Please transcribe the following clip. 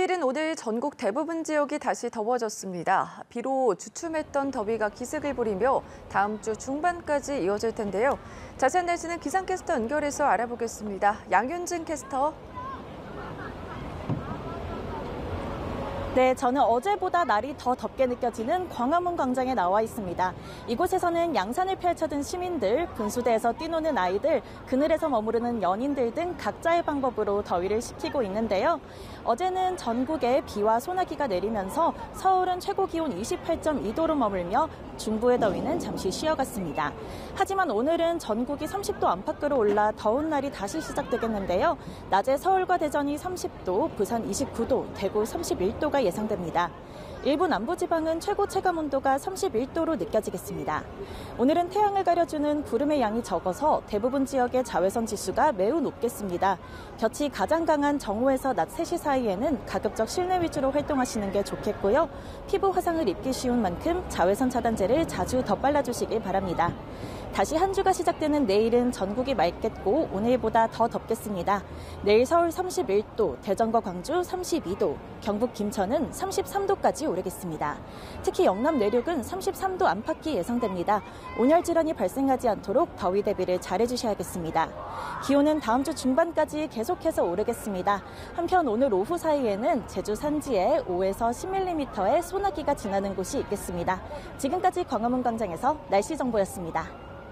내일은 오늘 전국 대부분 지역이 다시 더워졌습니다. 비로 주춤했던 더위가 기승을 부리며 다음 주 중반까지 이어질 텐데요. 자세한 날씨는 기상캐스터 연결해서 알아보겠습니다. 양윤진 캐스터. 네, 저는 어제보다 날이 더 덥게 느껴지는 광화문 광장에 나와 있습니다. 이곳에서는 양산을 펼쳐든 시민들, 분수대에서 뛰노는 아이들, 그늘에서 머무르는 연인들 등 각자의 방법으로 더위를 식히고 있는데요. 어제는 전국에 비와 소나기가 내리면서 서울은 최고 기온 28.2도로 머물며 중부의 더위는 잠시 쉬어갔습니다. 하지만 오늘은 전국이 30도 안팎으로 올라 더운 날이 다시 시작되겠는데요. 낮에 서울과 대전이 30도, 부산 29도, 대구 31도가 예상됩니다. 일부 남부지방은 최고 체감 온도가 31도로 느껴지겠습니다. 오늘은 태양을 가려주는 구름의 양이 적어서 대부분 지역의 자외선 지수가 매우 높겠습니다. 볕이 가장 강한 정오에서 낮 3시 사이에는 가급적 실내 위주로 활동하시는 게 좋겠고요. 피부 화상을 입기 쉬운 만큼 자외선 차단제를 자주 덧발라주시길 바랍니다. 다시 한 주가 시작되는 내일은 전국이 맑겠고 오늘보다 더 덥겠습니다. 내일 서울 31도, 대전과 광주 32도, 경북 김천은 33도까지 오르겠습니다. 특히 영남 내륙은 33도 안팎이 예상됩니다. 온열 질환이 발생하지 않도록 더위 대비를 잘해주셔야겠습니다. 기온은 다음 주 중반까지 계속해서 오르겠습니다. 한편 오늘 오후 사이에는 제주 산지에 5에서 10mm의 소나기가 지나는 곳이 있겠습니다. 지금까지 광화문 광장에서 날씨 정보였습니다.